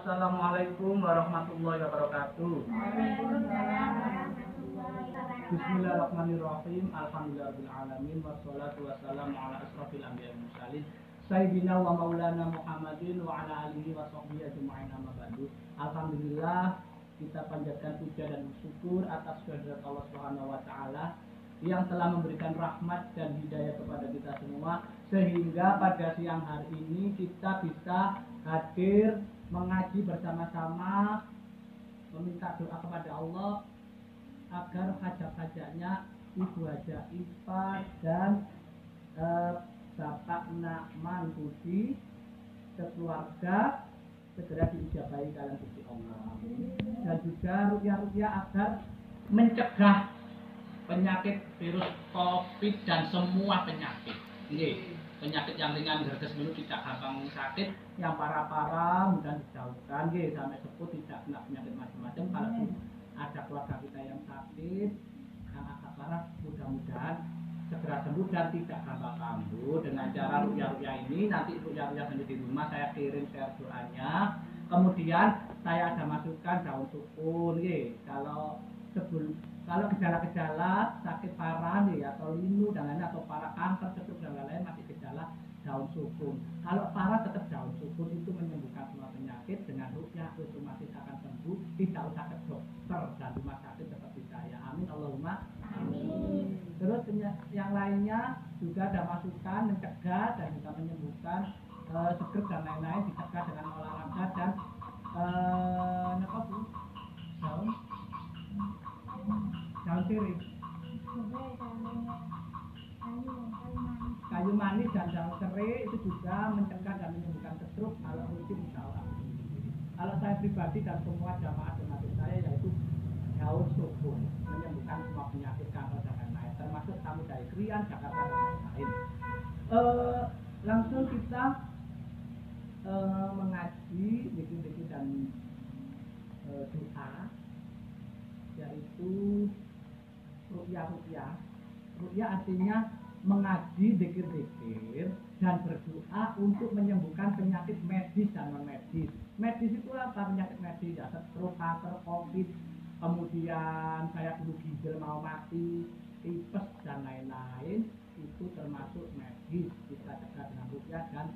Assalamualaikum warahmatullahi wabarakatuh. Bismillahirrahmanirrahim. Alhamdulillahirabbil alamin wassalatu wassalamu ala asrofil anbiya'i wal mursalin sayyidina wa maulana Muhammadin wa ala alihi wa sahbihi ajma'in, amma ba'du. Alhamdulillah, kita panjatkan puja dan syukur atas kehadirat Allah Subhanahu wa taala yang telah memberikan rahmat dan hidayah kepada kita semua, sehingga pada siang hari ini kita bisa hadir mengaji bersama-sama, meminta doa kepada Allah agar hajat-hajatnya Ibu Haja Ipa dan Bapak Nakman Budi sekeluarga segera diijabahi kalian Gusti Allah, dan juga ruqyah-ruqyah agar mencegah penyakit virus COVID dan semua penyakit. Penyakit yang ringan gerges dulu tidak gampang sakit, yang parah-parah mudah dijauhkan, sampai sepuh tidak kena penyakit macam-macam. Kalau ada keluarga kita yang sakit, yang agak parah, mudah-mudahan segera sembuh dan tidak gampang kambuh dengan cara ruqyah-ruqyah ini. Nanti ruqyah-ruqyah sendiri di rumah saya kirim share doanya. Kemudian saya ada masukkan daun sukun, kalau gejala-gejala sakit parah atau linu dan lain, atau parah kanker, stroke dan lain-lain, masih gejala daun sukun. Kalau parah tetap daun sukun, itu menyembuhkan semua penyakit. Dengan ruqyah otomatis akan sembuh, tidak usah ke dokter dan rumah sakit seperti saya. Amin Allahumma amin. Terus yang lainnya juga ada masukan mencegah dan juga menyembuhkan seger dan lain-lain, dicegah dengan olahraga dan daun sirih, kayu manis dan daun serai itu juga mencegah dan menyembuhkan stroke kalau rutin insya Allah. Kalau saya pribadi dan semua jamaah jemaat saya, yaitu daun sukun, menyembuhkan semua penyakit kanker dan lain-lain, termasuk tamu dari Krian, Jakarta dan lain-lain. Langsung kita mengaji zikir-zikir dan doa, yaitu ruqyah. Ruqyah artinya mengaji zikir-zikir dan berdoa untuk menyembuhkan penyakit medis dan non medis. Medis itu apa? Penyakit medis ya, stroke, kanker, COVID, kemudian saya dulu ginjal mau mati, tipes dan lain-lain, itu termasuk medis. Kita cegah dengan ruqyah dan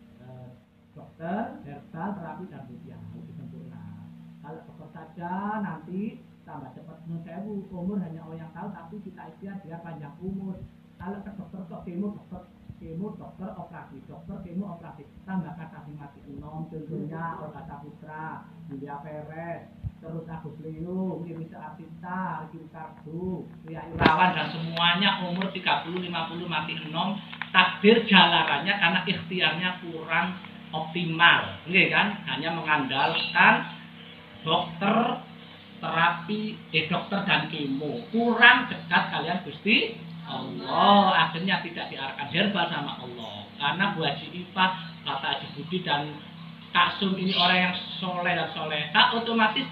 dokter, herbal, terapi dan ruqyah lebih sempurna. Kalau dokter saja nanti tambah cepat mensewu, umur hanya Allah yang tahu, tapi kita ikhtiar biar panjang umur. Kalau ke dokter kok dokter operasi, dokter kemo operasi, tambah kata mati enom, contohnya Olga Saputra, Julia Perez, terus Agus Leo, Mirisa Artista, Ricky Ricardo, Ria Irawan, dan semuanya umur 30-50 mati enom, takdir jalarannya karena ikhtiarnya kurang optimal, kan? Hanya mengandalkan dokter, terapi, dokter dan kemo, kurang dekat kalian Gusti Allah, akhirnya tidak diarahkan herbal sama Allah. Karena Bu Haji Ipa, kata Haji Budi dan Kak Sum ini orang yang soleh dan soleha, otomatis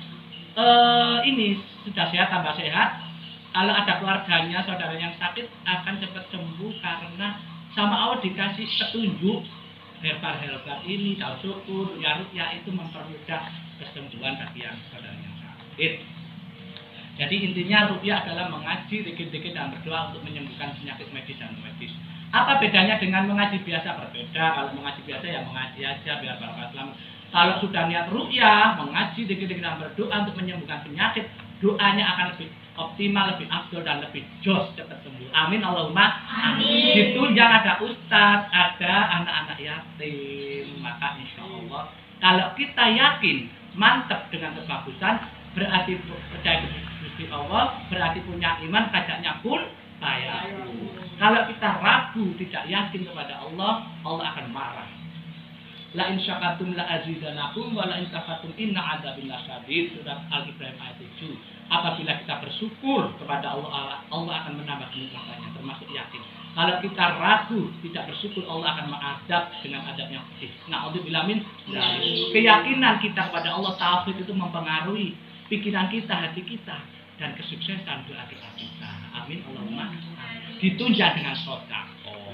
ini sudah sehat tambah sehat. Kalau ada keluarganya, saudaranya yang sakit akan cepat sembuh karena sama Allah dikasih petunjuk herbal ini, daun sukun, ruqyah itu mempermudah kesembuhan bagi yang saudaranya sakit. Jadi intinya ruqyah adalah mengaji, zikir-zikir dan berdoa untuk menyembuhkan penyakit medis dan non medis. Apa bedanya dengan mengaji biasa? Berbeda. Kalau mengaji biasa ya mengaji aja biar barokah selamat. Kalau sudah niat ruqyah, mengaji, zikir-zikir dan berdoa untuk menyembuhkan penyakit, doanya akan lebih optimal, lebih afdol dan lebih jos, cepat sembuh. Amin Allahumma amin. Itu yang ada ustadz, ada anak-anak yatim. Maka insya Allah kalau kita yakin mantap dengan kebagusan, berarti percaya Gusti Allah, berarti punya iman, kajaknya pun fayakun. Kalau kita ragu, tidak yakin kepada Allah, Allah akan marah. La in syakartum la azidanakum wa la in kafartum inna adzabi lasyadid. Surat Al-Ibrahim ayat 7. Apabila kita bersyukur kepada Allah, Allah akan menambah kenikmatannya, termasuk yakin. Kalau kita ragu, tidak bersyukur, Allah akan mengadab dengan adab yang pedih. Na'udzubillah min dzalik. Keyakinan kita kepada Allah, tauhid itu mempengaruhi pikiran kita, hati kita, dan kesuksesan doa kita. Amin Allahumma. Ditunjang dengan sedekah.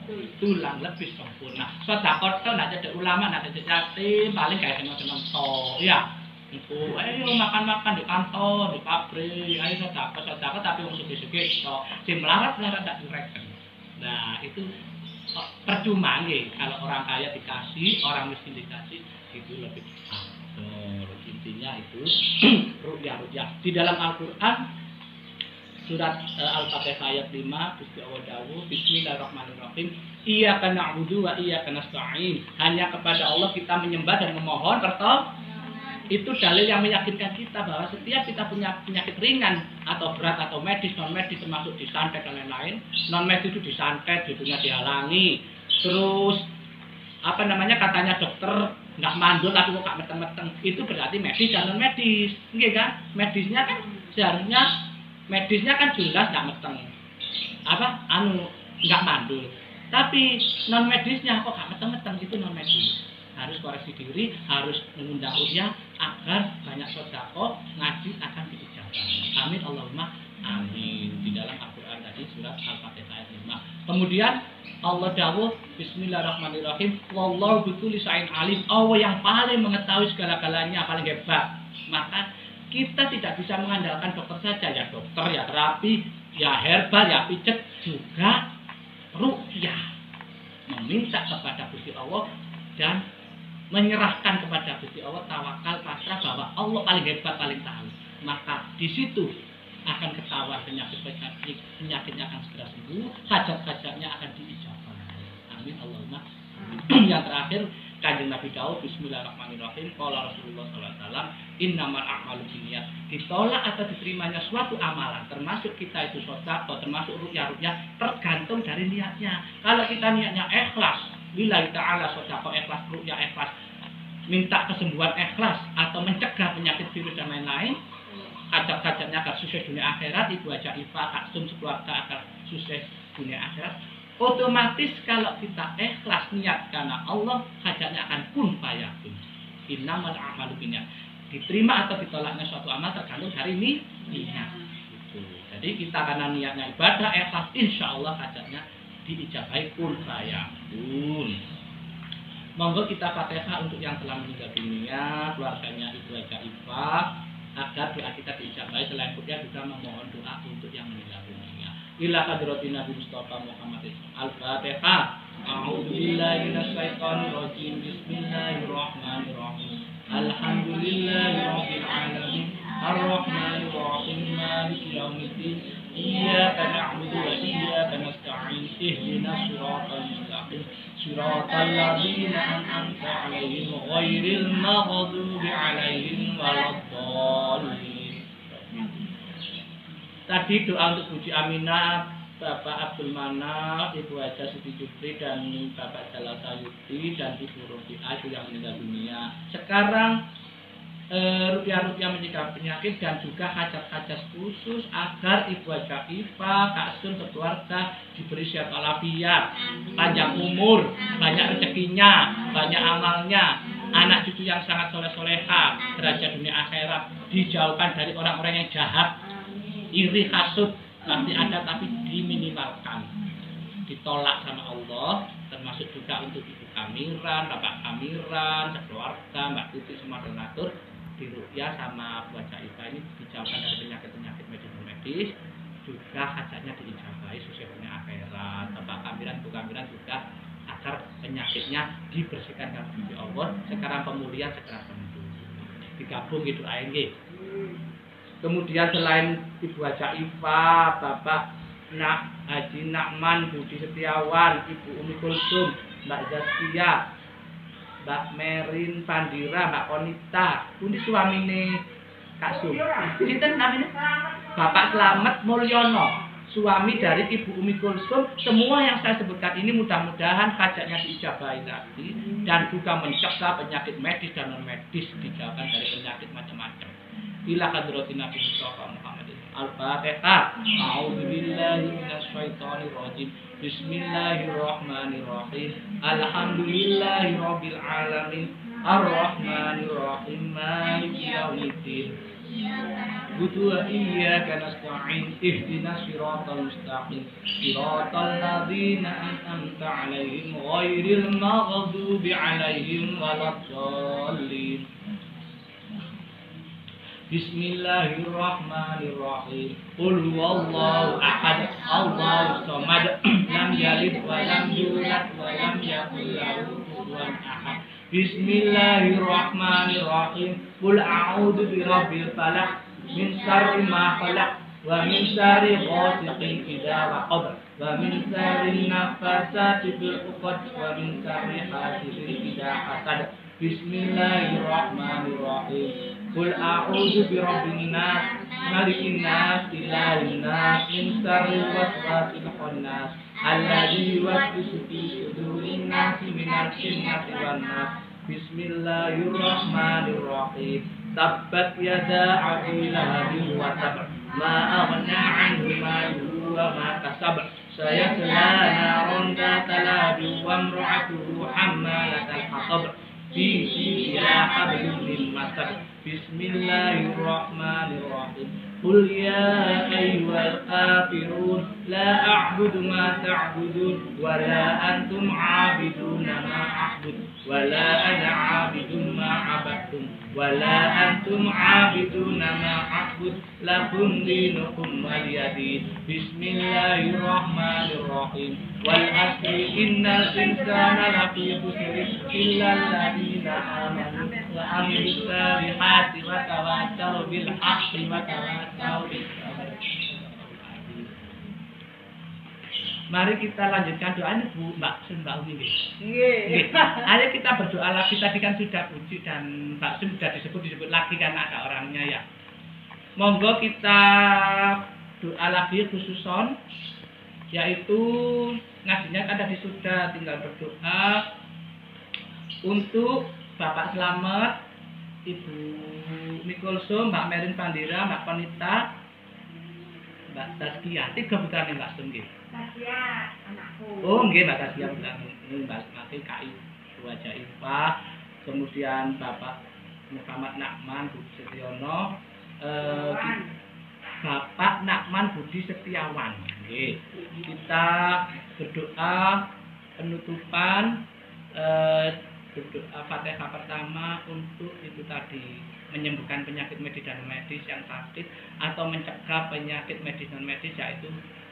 tulang lebih sempurna. Sedekah to nek ada ulama nek ada yatim paling kayak seneng-seneng to ya. Iku ayo makan-makan di kantor, di pabrik, ayo sedekah tapi wong sugih-sugih to. Sing melarat-melarat tak direken. Nah, itu percuma nggih kalau orang kaya dikasih, orang miskin dikasih itu lebih afdol. Intinya itu ru'yah. Di dalam Al-Qur'an surat Al-Fatihah ayat 5 Gusti Allah dawuh Bismillahirrahmanirrahim iyyaka na'budu wa iyyaka nasta'in. Hanya kepada Allah kita menyembah dan memohon pertolongan. Itu dalil yang meyakinkan kita bahwa setiap kita punya penyakit ringan atau berat atau medis, non medis termasuk disantet dan lain-lain. Non medis itu disantet, hidungnya dihalangi. Terus katanya dokter nggak mandul tapi kok nggak meteng-meteng. Itu berarti medis dan non medis, enggak kan? Medisnya kan seharusnya medisnya kan jelas nggak meteng. Nggak mandul. Tapi non medisnya kok nggak meteng-meteng, itu non medis. Harus koreksi diri, harus mengundang ru'yah agar banyak sedekah, ngaji akan diijabah. Amin Allahumma amin. Di dalam Al-Qur'an tadi surat Al-Fatihah ayat 5. Kemudian Allah dawuh Bismillahirrahmanirrahim. Wallahu bikulli syai'in alim. Allah yang paling mengetahui segala-galanya, paling hebat. Maka kita tidak bisa mengandalkan dokter saja, ya dokter, ya terapi, ya herbal, ya pijet, juga ru'yah. Meminta kepada Gusti Allah dan menyerahkan kepada Gusti Allah, tawakal, pasrah bahwa Allah paling hebat, paling tahu. Maka di situ akan ketahuan penyakitnya akan segera sembuh, hajat-hajatnya akan diijabah. Amin Allahumma. Yang terakhir Kanjeng Nabi Daud Bismillahirrahmanirrahim. Qala Rasulullah sallallahu alaihi wasallam, innamal a'malu binniyat. Ditolak atau diterimanya suatu amalan, termasuk kita itu sedekah, termasuk ru'yah, tergantung dari niatnya. Kalau kita niatnya ikhlas, lillahi ta'ala, sedekah ikhlas, ru'yah ikhlas, minta kesembuhan ikhlas atau mencegah penyakit virus dan lain-lain, hajat-hajatnya agar sukses dunia akhirat, ibu aja Ifa, Kak Sun sekeluarga agar sukses dunia akhirat. Otomatis kalau kita ikhlas niat karena Allah, hajatnya akan kun fayakun. Innamal a'malu binniyat. Diterima atau ditolaknya suatu amal tergantung dari niat. Gitu. Jadi kita karena niatnya ibadah ikhlas, insya Allah hajatnya diijabahi kun fayakun. Monggo kita Fatihah untuk yang telah meninggal dunia, keluarganya Ibu Haja Ifa, agar doa kita diijabahi. Selain itu juga memohon doa untuk yang meninggal dunia. Ila hadratin Nabi Mustafa Muhammad Al-Fatihah. A'udzubillahi minasyaitonir rajim. Bismillahirrahmanirrahim. Alhamdulillahirabbil alamin. Arrahmanir rahim. Maliki yaumiddin. Iyyaka na'budu wa iyyaka nasta'in. Ihdinas siratal mustaqim. Siratal ladzina an'amta 'alaihim ghairil maghdubi 'alaihim waladdallin. Tadi doa untuk Buji Aminah, Bapak Abdul Manaf, Ibu Haja Siti Jupri, dan Bapak Jalal Sayuti, dan Ibu Robi'ah yang meninggal dunia. Sekarang rupiah-rupiah mencegah penyakit dan juga hajat-hajat khusus agar Ibu Haja Ifa, Kak Sun, keluarga diberi sehat walafiat, panjang umur, banyak rezekinya, banyak amalnya, anak cucu yang sangat soleh-soleha, derajat dunia akhirat, dijauhkan dari orang-orang yang jahat, iri, hasud, pasti ada tapi diminimalkan, ditolak sama Allah. Termasuk juga untuk Ibu Kamiran, Bapak Kamiran, sekeluarga, Mbak Tuti, semua donatur diruqyah sama Bu Haja Ifa ini dijauhkan dari penyakit-penyakit medis, juga hajatnya diijabahi sukses dunia akhirat. Bapak Kamiran, Bu Kamiran juga agar penyakitnya dibersihkan dari Gusti Allah, sekarang pemulihan, segera sembuh. Digabung gitu aja. Kemudian selain Ibu Haja Ifa, Bapak Haji Nakman, Budi Setiawan, Ibu Umi Kulsum, Mbak Zaskia, Mbak Merin Pandira, Mbak Konita, ini suamine Kak Sum. Sinten namanya? Bapak Slamet Mulyono, suami dari Ibu Umi Kulsum. Semua yang saya sebutkan ini mudah-mudahan hajatnya diijabahi tadi, dan juga mencegah penyakit medis dan non medis, dijauhkan dari penyakit macam-macam. Ila hadratin Nabi Mustafa Muhammad Al-Fatihah. A'udzubillahi minasyaitonir rajim. Bismillahirrahmanirrahim. Alhamdulillahirabbil alamin. Ar-Rahmanir Rahim Maliki Yaumiddin Budu wa iyyaka nasta'in ihdinas siratal mustaqim siratal ladzina an'amta 'alaihim ghairil maghdubi 'alaihim waladdallin Bismillahirrahmanirrahim Qul huwallahu ahad Allahus samad lam yalid wa lam yulad wa lam yakul lahu kufuwan ahad Bismillahirrahmanirrahim Qul a'udzu birabbil falaq min syarri ma khalaq wa min syarri ghasiqin idza waqab wa min syarri naffasati fil 'uqad wa min syarri hasidin idza hasad Bismillahirrahmanirrahim Qul a'udzu birabbin nas malikin nas ilahin nas min syarri waswasil khannas alladzi yuwaswisu fi sudurin nas minal jinnati wan nas Bismillahirrahmanirrahim Tabbat yada Abi Lahabin wa tab ma aghna 'anhu maluhu wa ma kasab sayasla naran dhata lahab wa imra'atuhu hammalatal hatab fi jidha hablum min masad Bismillahirrahmanirrahim Qul ya ayyuhal kafirun la a'budu ma ta'budun wa la antum 'abiduna ma a'bud wa la ana 'abidun ma 'abadtum wa la antum 'abiduna ma a'bud lakum dinukum waliyadin Bismillahirrahmanirrahim wal asri innal insana lafi khusr illa alladziina amanu wa 'amilus salihati wa tawassaw bil haqqi wa tawassaw bis sabr. Mari kita lanjutkan doa ini Bu Mbak Sun Mbak Umi nggih. Ayo kita berdoa lagi, tadi kan sudah puji dan Mbak Sun sudah disebut lagi karena ada orangnya ya. Monggo kita doa lagi khususon yaitu ngajinya kan tadi sudah, tinggal berdoa untuk Bapak Slamet, Ibu Mikulsum, Mbak Merin Pandira, Mbak Konita, Mbak Taskia, 3 putra Mbak Sun nggih. Taskia anakku. Oh nggih Mbak Taskia putra Mbak Mati KI Wajah IPA, kemudian Bapak Muhammad Nakman Budi Setiono, Bapak Nakman Budi Setiawan. Nggih. Kita berdoa penutupan berdoa Fatihah pertama untuk itu tadi menyembuhkan penyakit medis dan medis yang sakit atau mencegah penyakit medis dan medis yaitu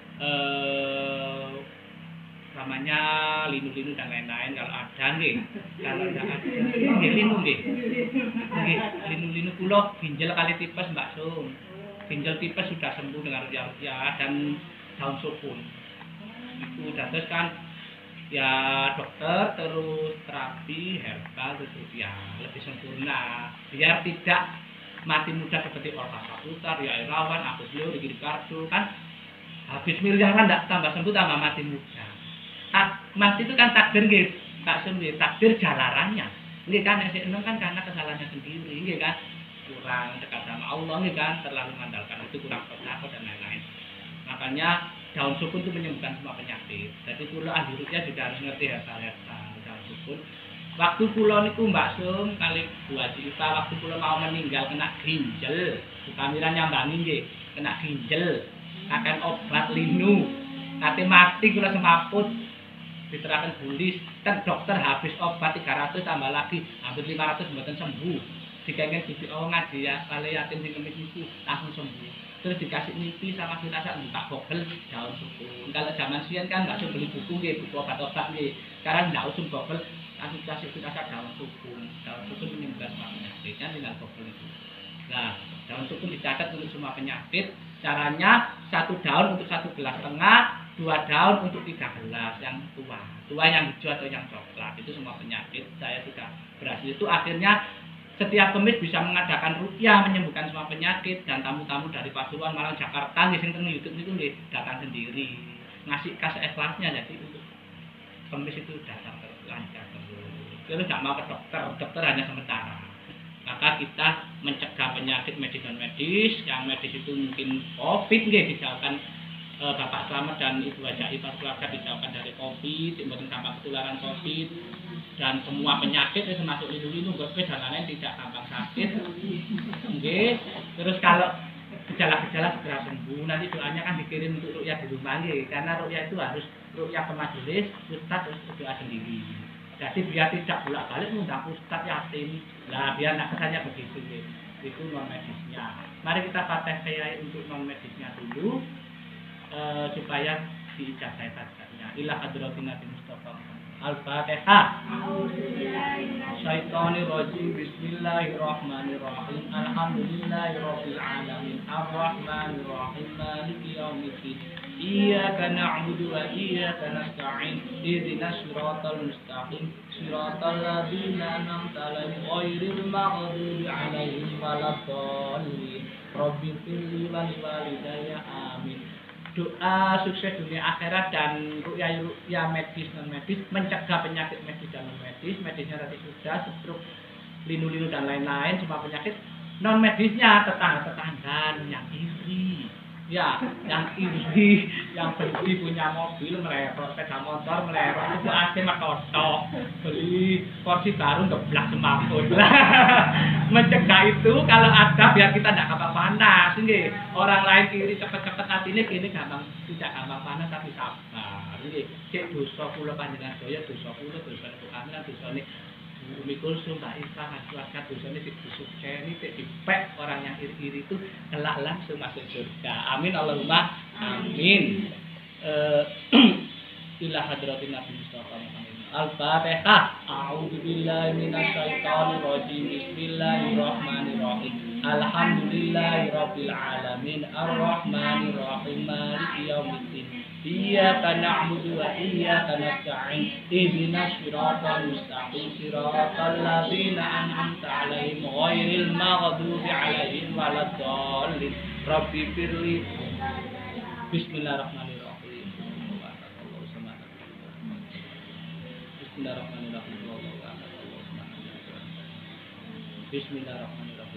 namanya linu-linu dan lain-lain kalau ada nggih. Kalau tidak ada nggih linu nggih. Nggih, linu-linu kula ginjal kali tipes Mbak Sum. Ginjal tipes sudah sembuh dengan rupiah dan daun sukun. Itu terus kan ya dokter terus terapi herbal terus ya lebih sempurna biar tidak mati muda seperti Olga Saputra, ya Irawan, Agus Leo, Diki Kartu kan habis miliaran tidak tambah sembuh tambah mati muda. Mati itu kan takdir nggih, tak sembuh takdir jalarannya. Nggih kan nek kan karena kesalahannya sendiri nggih kan kurang dekat sama Allah nggih kan terlalu mengandalkan itu kurang bertakwa dan lain-lain. Makanya daun sukun itu menyembuhkan semua penyakit. Jadi kula ahli ruqyah juga harus ngerti herbal-herbal daun sukun. Waktu kula niku Mbak Sum kali Bu Haji Ipa waktu kula mau meninggal kena ginjal. Kamiran nyambangi nggih, kena ginjal. Akan obat linu. Kate mati kula semaput. Diterakan bulis, kan dokter habis obat 300 tambah lagi hampir 500 mboten sembuh. Dikengken Gusti Allah ngaji ya kali yatim sing kemis niku langsung sembuh. Terus dikasih mimpi sama kita saat buka bogel daun sukun. Kalau zaman siang kan nggak usah beli buku nggih, buku obat-obat nggih. Sekarang nggak usah bogel, langsung kasih kita saat daun sukun. Daun sukun menyembuhkan semua penyakit, kan tinggal bogel itu. Nah, daun sukun dicatat untuk semua penyakit. Caranya 1 daun untuk 1 gelas tengah, 2 daun untuk 3 gelas yang tua. Tua yang hijau atau yang coklat itu semua penyakit. Saya sudah berhasil itu akhirnya. Setiap kemis bisa mengadakan ruqyah menyembuhkan semua penyakit dan tamu-tamu dari Pasuruan, Malang, Jakarta nggih sing teng YouTube niku nggih datang sendiri. Ngasih kas ikhlasnya jadi untuk kemis itu datang terus lancar terus. Terus enggak mau ke dokter, dokter hanya sementara. Maka kita mencegah penyakit medis dan medis, yang medis itu mungkin Covid nggih dijauhkan Bapak Slamet dan Ibu Haja Ipah keluarga dijauhkan dari COVID, mboten gampang ketularan COVID dan semua penyakit termasuk linu-linu, gospe dan lain-lain tidak gampang sakit. Nggih. Terus kalau gejala-gejala segera sembuh, nanti doanya kan dikirim untuk ruqyah di rumah nggih, karena ruqyah itu harus ruqyah ke majelis, ustaz terus doa sendiri. Jadi biar tidak bolak-balik mengundang ustaz yatim. Nah, biar nak kesannya begitu nggih. Itu non medisnya. Mari kita pakai untuk non medisnya dulu. Supaya diijazahi tadanya ila hadratin Nabi Mustafa Al-Fatihah. Syaitonir rajim. Bismillahirrahmanirrahim. Alhamdulillahirabbil alamin. Arrahmanir rahim. Maliki yaumiddin. Iyyaka na'budu wa iyyaka nasta'in. Ihdinas siratal mustaqim. Siratal ladzina an'amta 'alaihim ghairil maghdubi 'alaihim waladdallin. Rabbighfirli wa liwalidayya. Amin. Doa sukses dunia akhirat dan ruqyah medis non medis, mencegah penyakit medis dan non medis. Medisnya tadi sudah, stroke, linu-linu dan lain-lain, semua penyakit. Non medisnya tetangga yang iri, ya, yang iri, yang beli punya mobil melerot, sepeda motor melerot, itu AC matotok, beli kursi baru geblak sembako. Mencegah itu kalau ada biar kita tidak gampang panas, nggih. Orang lain iri cepet-cepet hati ini gampang tidak gampang panas tapi sabar, nggih. Cek dosa kula panjenengan daya dosa kula dosa kami dosa ini Umi Kulsum Mbak Isa keluarga dosa ini disukseni dipek orang yang iri-iri itu kelak langsung masuk surga. Amin Allahumma amin. Ila hadratin Nabi Mustafa Muhammad Al-Fatihah. A'udzubillahi minasyaitonir rajim. Bismillahirrahmanirrahim. Alhamdulillahirabbil alamin. Arrahmanir rahim. Maliki yaumiddin. Iyyaka na'budu wa iyyaka nasta'in. Ihdinas siratal mustaqim. Siratal ladzina an'amta 'alaihim ghairil maghdubi 'alaihim waladdallin. Rabbighfirli. Bismillahirrahmanirrahim. Bismillahirrahmanirrahim. Bismillahirrahmanirrahim.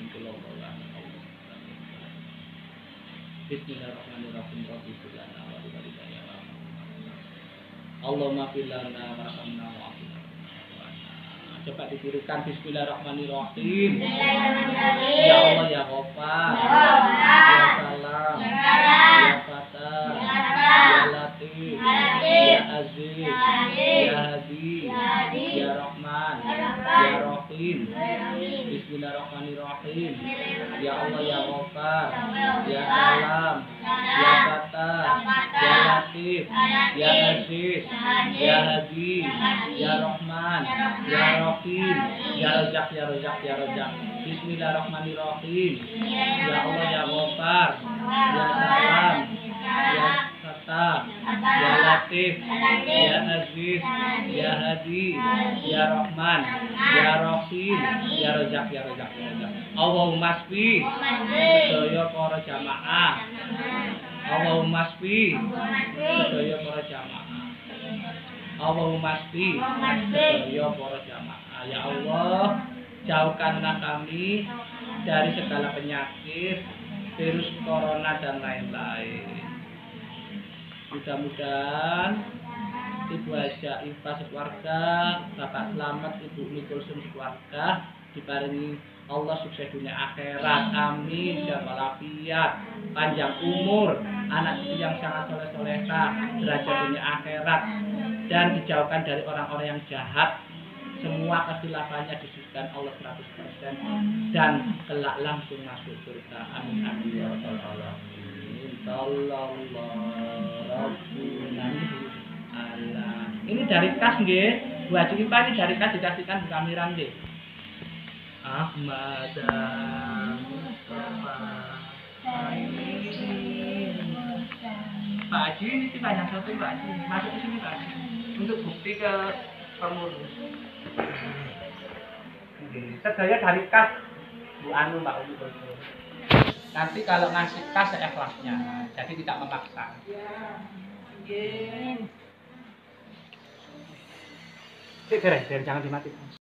Bismillahirrahmanirrahim. Allahumma fil lana warhamna wa'afina. Coba ditirukan Bismillahirrahmanirrahim. Ya Allah ya Ghaffar. Ya Salam. Ya Fatah. Ya Latif. Ya Aziz. Ya Hadi. Ya Rahman. Ya Rahim. Bismillahirrahmanirrahim. Ya Allah ya Ghaffar. Ya Salam. Ya Fatah. Ya Latif. Ya Aziz. Ya Hadi. Ya Rahman. Ya Rahim. Ya Razak. Ya Razak. Ya Razak. Bismillahirrahmanirrahim. Ya Allah ya Ghaffar. Ya Salam. Ya Fatah. Ya Latif. Ya Aziz. Ya Hadi. Ya Rahman. Ya Rahim. Ya Razak. Ya Razak. Ya Razak. Allahumma shfi sedaya para jamaah. Allahumma shfi sedaya para jamaah. Allahumma shfi sedaya para jamaah. Ya Allah, jauhkanlah kami dari segala penyakit, virus corona dan lain-lain. Mudah-mudahan Ibu Haja Ipah sekeluarga, Bapak Slamet, Ibu Umi Kulsum sekeluarga diparingi Allah sukses dunia akhirat. Amin. Sehat walafiat, panjang umur, anak cucu yang sangat soleh-solehah, derajat dunia akhirat, dan dijauhkan dari orang-orang yang jahat. Semua kesilapannya disucikan Allah 100% dan kelak langsung masuk surga. Amin amin ya rabbal alamin. Sallallahu Allah. Ini dari kas nggih. Bu Haji Ipah ini dari kas dikasihkan Bu Kamiran nggih. Ahmad Mustafa. Pak Haji ini sih banyak satu Pak Haji. Masuk ke sini Pak Haji untuk bukti ke pengurus. Sedaya dari kas Bu Anu Mbak Umi. Nanti kalau ngasih kas seikhlasnya, jadi tidak memaksa. Cek jangan dimatikan.